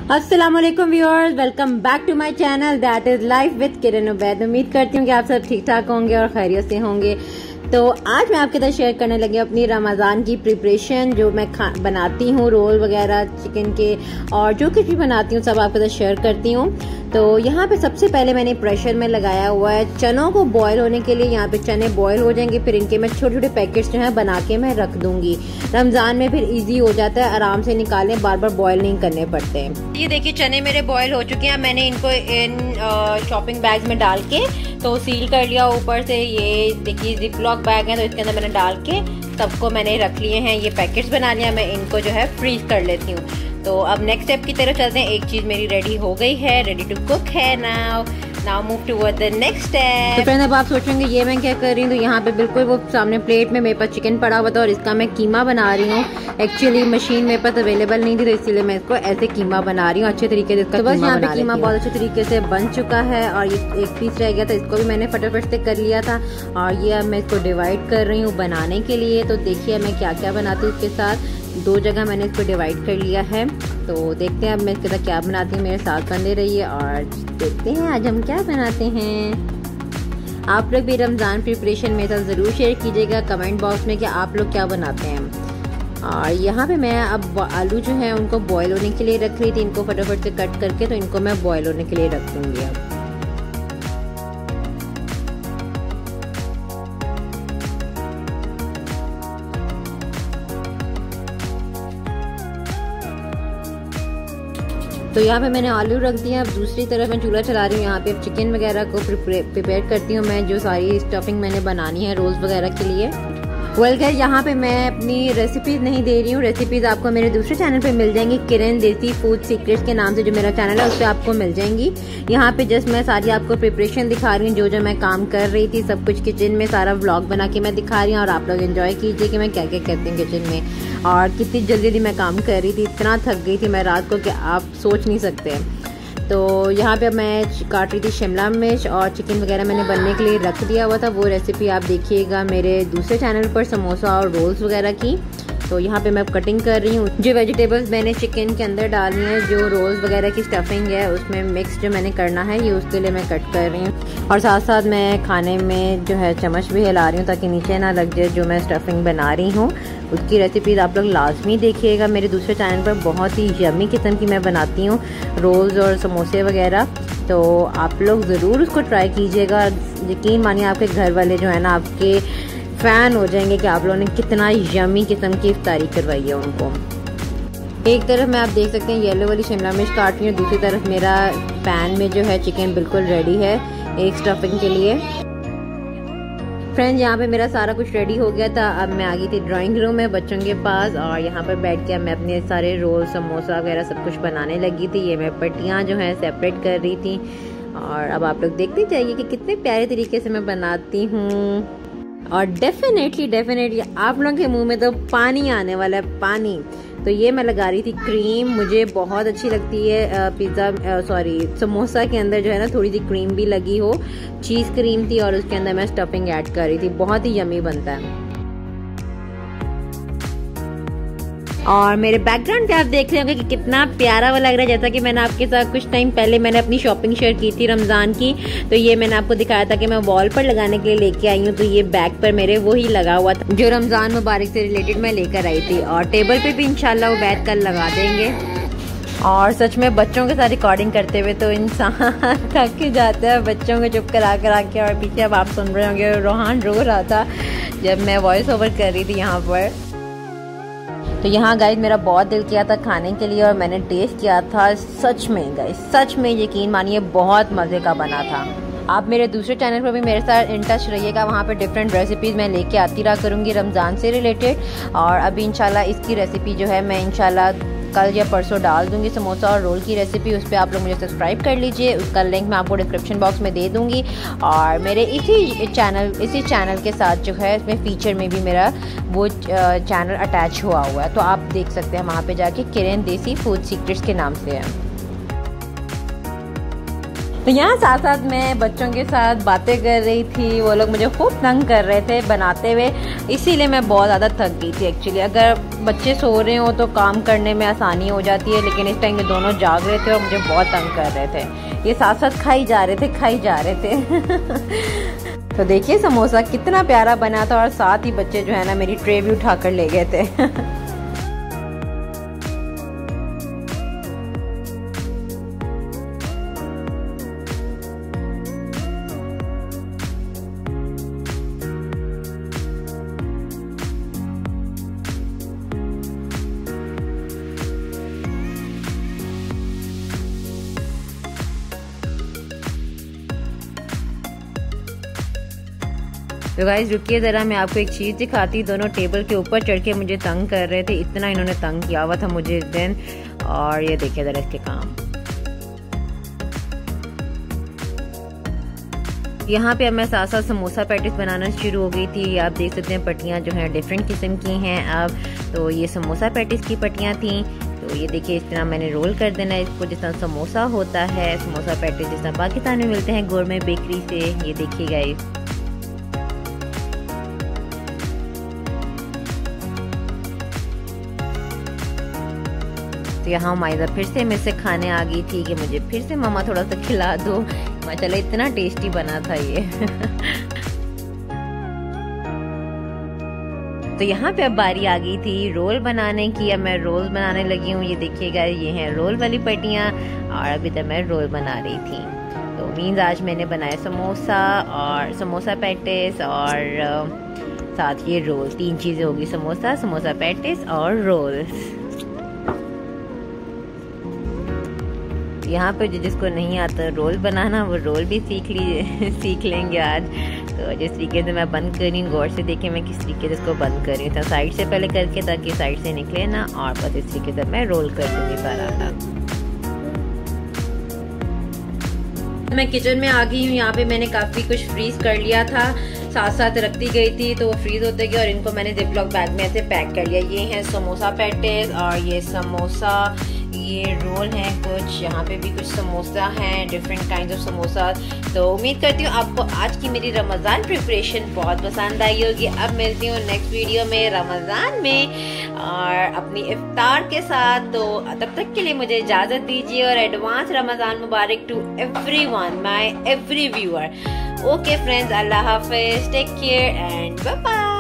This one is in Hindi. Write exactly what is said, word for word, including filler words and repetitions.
अस्सलामुअलैकुम viewers, welcome back to my channel that is life with Kiran Ubaid. उम्मीद करती हूँ कि आप सब ठीक ठाक होंगे और खैरियत से होंगे। तो आज मैं आपके साथ शेयर करने लगी अपनी रमज़ान की प्रिपरेशन, जो मैं खा बनाती हूँ, रोल वगैरह चिकन के और जो कुछ भी बनाती हूँ सब आपके साथ शेयर करती हूँ। तो यहाँ पे सबसे पहले मैंने प्रेशर में लगाया हुआ है चनों को बॉईल होने के लिए। यहाँ पे चने बॉईल हो जाएंगे, फिर इनके मैं छोटे छोटे पैकेट्स जो है बना के मैं रख दूंगी। रमज़ान में फिर इजी हो जाता है, आराम से निकालें, बार बार बॉईल नहीं करने पड़ते हैं। ये देखिए चने मेरे बॉईल हो चुके हैं। मैंने इनको इन शॉपिंग बैग्स में डाल के तो सील कर लिया ऊपर से। ये देखिए जिप लॉक बैग है, तो इसके अंदर मैंने डाल के सबको मैंने रख लिए हैं। ये पैकेट्स बना लिया, मैं इनको जो है फ्रीज कर लेती हूँ। तो अब नेक्स्ट स्टेप की तरफ चलते हैं। एक चीज़ मेरी रेडी हो गई है, रेडी टू कुक है now. Now move toward the next step. तो फ्रेंड्स, अब आप सोचेंगे ये मैं क्या कर रही हूँ, तो यहाँ पे बिल्कुल वो सामने प्लेट में मेरे पास चिकन पड़ा हुआ था और इसका मैं कीमा बना रही हूँ। एक्चुअली मशीन मेरे पास अवेलेबल नहीं थी, तो इसलिए मैं इसको ऐसे कीमा बना रही हूँ अच्छे तरीके से। इसका तो बस यहाँ पे कीमा बहुत अच्छे तरीके से बन चुका है और ये एक पीस रह गया था, इसको भी मैंने फटाफट से कर लिया था। और ये अब मैं इसको डिवाइड कर रही हूँ बनाने के लिए। तो देखिए मैं क्या क्या बनाती हूँ इसके साथ। दो जगह मैंने इसको डिवाइड कर लिया है। तो देखते हैं अब मैं इसके साथ क्या बनाती हूँ। मेरे साथ बने रहिए और देखते हैं आज हम क्या बनाते हैं। आप लोग भी रमज़ान प्रिपरेशन मेरे साथ ज़रूर शेयर कीजिएगा कमेंट बॉक्स में कि आप लोग क्या बनाते हैं। और यहाँ पे मैं अब आलू जो है उनको बॉईल होने के लिए रख रही थी। इनको फटाफट से कट करके तो इनको मैं बॉईल होने के लिए रख दूँगी अब। तो यहाँ पे मैंने आलू रख दिया। अब दूसरी तरफ मैं चूल्हा चला रही हूँ। यहाँ पे अब चिकन वगैरह को प्रिपेयर करती हूँ मैं, जो सारी स्टफिंग मैंने बनानी है रोल्स वगैरह के लिए। वेल गाइस, यहाँ पे मैं अपनी रेसिपीज नहीं दे रही हूँ। रेसिपीज आपको मेरे दूसरे चैनल पे मिल जाएंगी, किरण देसी फूड सीक्रेट्स के नाम से जो मेरा चैनल है उस पर आपको मिल जाएंगी। यहाँ पे जस्ट मैं सारी आपको प्रिपरेशन दिखा रही हूँ, जो जो मैं काम कर रही थी सब कुछ किचन में सारा व्लॉग बना के मैं दिखा रही हूँ। और आप लोग एंजॉय कीजिए कि मैं क्या क्या करती हूँ किचन में और कितनी जल्दी जल्दी मैं काम कर रही थी। इतना थक गई थी मैं रात को कि आप सोच नहीं सकते। तो यहाँ पे मैं काट रही थी शिमला मिर्च और चिकन वगैरह मैंने बनने के लिए रख दिया हुआ था। वो रेसिपी आप देखिएगा मेरे दूसरे चैनल पर, समोसा और रोल्स वगैरह की। तो यहाँ पे मैं कटिंग कर रही हूँ। जो वेजिटेबल्स मैंने चिकन के अंदर डालनी है, जो रोल्स वगैरह की स्टफिंग है उसमें मिक्स जो मैंने करना है, ये उसके लिए मैं कट कर रही हूँ। और साथ साथ मैं खाने में जो है चम्मच भी हिला रही हूँ ताकि नीचे ना लग जाए जो मैं स्टफिंग बना रही हूँ। उसकी रेसिपीज़ आप लोग लाजमी देखिएगा मेरे दूसरे चैनल पर। बहुत ही यम्मी किस्म की मैं बनाती हूँ रोल्स और समोसे वगैरह। तो आप लोग ज़रूर उसको ट्राई कीजिएगा। यकीन मानिए आपके घर वाले जो है ना आपके फ़ैन हो जाएंगे कि आप लोगों ने कितना यम्मी किस्म की इफ्तारी करवाई है उनको। एक तरफ मैं आप देख सकते हैं येलो वाली शिमला मिर्च काट रही हूँ, दूसरी तरफ मेरा पैन में जो है चिकन बिल्कुल रेडी है एक स्टफिंग के लिए। फ्रेंड्स, यहाँ पे मेरा सारा कुछ रेडी हो गया था। अब मैं आ गई थी ड्राइंग रूम में बच्चों के पास और यहाँ पर बैठ के मैं अपने सारे रोल समोसा वगैरह सब कुछ बनाने लगी थी। ये मैं पट्टियाँ जो हैं सेपरेट कर रही थी। और अब आप लोग देखते जाइए कि कितने प्यारे तरीके से मैं बनाती हूँ। और डेफिनेटली डेफिनेटली आप लोगों के मुंह में तो पानी आने वाला है, पानी। तो ये मैं लगा रही थी क्रीम, मुझे बहुत अच्छी लगती है पिज़्ज़ा सॉरी समोसा के अंदर जो है ना थोड़ी सी क्रीम भी लगी हो। चीज़ क्रीम थी और उसके अंदर मैं स्टफिंग ऐड कर रही थी। बहुत ही यम्मी बनता है। और मेरे बैकग्राउंड पे आप देख रहे होंगे कि कितना प्यारा वो लग रहा है। जैसा कि मैंने आपके साथ कुछ टाइम पहले मैंने अपनी शॉपिंग शेयर की थी रमज़ान की, तो ये मैंने आपको दिखाया था कि मैं वॉल पर लगाने के लिए लेके आई हूँ। तो ये बैक पर मेरे वो ही लगा हुआ था जो रमज़ान मुबारक से रिलेटेड मैं लेकर आई थी। और टेबल पे भी इंशाल्लाह वो बैठ कर लगा देंगे। और सच में बच्चों के साथ रिकॉर्डिंग करते हुए तो इंसान थक ही जाता है, बच्चों को चुप करा करा के। और पीछे अब आप सुन रहे होंगे रोहान रो रहा था जब मैं वॉइस ओवर कर रही थी यहाँ पर। तो यहाँ गाइस मेरा बहुत दिल किया था खाने के लिए और मैंने टेस्ट किया था। सच में गाइस, सच में यकीन मानिए बहुत मज़े का बना था। आप मेरे दूसरे चैनल पर भी मेरे साथ इन टच रहिएगा, वहाँ पे डिफरेंट रेसिपीज़ मैं लेके आती रहा करूँगी रमज़ान से रिलेटेड। और अभी इंशाल्लाह इसकी रेसिपी जो है मैं इंशाल्लाह कल या परसों डाल दूंगी, समोसा और रोल की रेसिपी। उस पर आप लोग मुझे सब्सक्राइब कर लीजिए, उसका लिंक मैं आपको डिस्क्रिप्शन बॉक्स में दे दूंगी। और मेरे इसी चैनल इसी चैनल के साथ जो है इसमें फीचर में भी मेरा वो चैनल अटैच हुआ हुआ है, तो आप देख सकते हैं वहाँ पे जाके, किरण देसी फूड सीक्रेट्स के नाम से है। तो यहाँ साथ साथ मैं बच्चों के साथ बातें कर रही थी, वो लोग मुझे खूब तंग कर रहे थे बनाते हुए, इसीलिए मैं बहुत ज़्यादा थक गई थी एक्चुअली। अगर बच्चे सो रहे हो तो काम करने में आसानी हो जाती है, लेकिन इस टाइम में दोनों जाग रहे थे और मुझे बहुत तंग कर रहे थे। ये साथ साथ खाई जा रहे थे खाई जा रहे थे। तो देखिए समोसा कितना प्यारा बना था और साथ ही बच्चे जो है ना मेरी ट्रे भी उठा कर ले गए थे। तो गाइस रुकिए ज़रा, मैं आपको एक चीज़ दिखाती। दोनों टेबल के ऊपर चढ़ के मुझे तंग कर रहे थे, इतना इन्होंने तंग किया हुआ था मुझे इस दिन। और ये देखिए ज़रा इसके काम। यहाँ पे अब मैं साथ साथ समोसा पैटिस बनाना शुरू हो गई थी। आप देख सकते हैं पट्टियाँ जो हैं डिफरेंट किस्म की हैं अब। तो ये समोसा पैटिस की पट्टियाँ थी। तो ये देखिए इस तरह मैंने रोल कर देना है इसको, जिस तरह समोसा होता है, समोसा पैटिस जिस तरह पाकिस्तान में मिलते हैं गोरमे बेकरी से। ये देखिए गाइस, तो यहाँ माइजा फिर से मेरे से खाने आ गई थी कि मुझे फिर से मामा थोड़ा सा खिला दो। माशाल्लाह इतना टेस्टी बना था ये। तो यहाँ पे अब बारी आ गई थी रोल बनाने की। अब मैं रोल बनाने लगी हूँ। ये देखिएगा ये हैं रोल वाली पट्टियाँ और अभी तक मैं रोल बना रही थी। तो मीन्स आज मैंने बनाया समोसा और समोसा पैटिस और साथ ये रोल, तीन चीज़ें होगी, समोसा, समोसा पैटिस और रोल्स। यहाँ पे जो जिसको नहीं आता रोल बनाना वो रोल भी सीख ली सीख लेंगे आज। तो जिस तरीके से मैं बंद कर रही हूँ, गौर से देखें मैं किस तरीके से इसको बंद कर रही हूँ। तो साइड से पहले करके ताकि साइड से निकले ना, और बस इस तरीके से मैं रोल कर दूँगी सारा। मैं किचन में आ गई हूँ। यहाँ पे मैंने काफ़ी कुछ फ्रीज कर लिया था, साथ साथ रखती गई थी तो वो फ्रीज होते गए और इनको मैंने जिपलॉक बैग में ऐसे पैक कर लिया। ये है समोसा पैटिस और ये समोसा, ये रोल हैं कुछ, यहाँ पे भी कुछ समोसा हैं, डिफरेंट काइंड ऑफ समोसा। तो उम्मीद करती हूँ आपको आज की मेरी रमज़ान प्रिपरेशन बहुत पसंद आई होगी। अब मिलती हूँ नेक्स्ट वीडियो में रमज़ान में और अपनी इफ्तार के साथ। तो तब तक के लिए मुझे इजाज़त दीजिए और एडवांस रमज़ान मुबारक to everyone, my every viewer. Okay friends, Allah हाफिज़, take care and bye bye.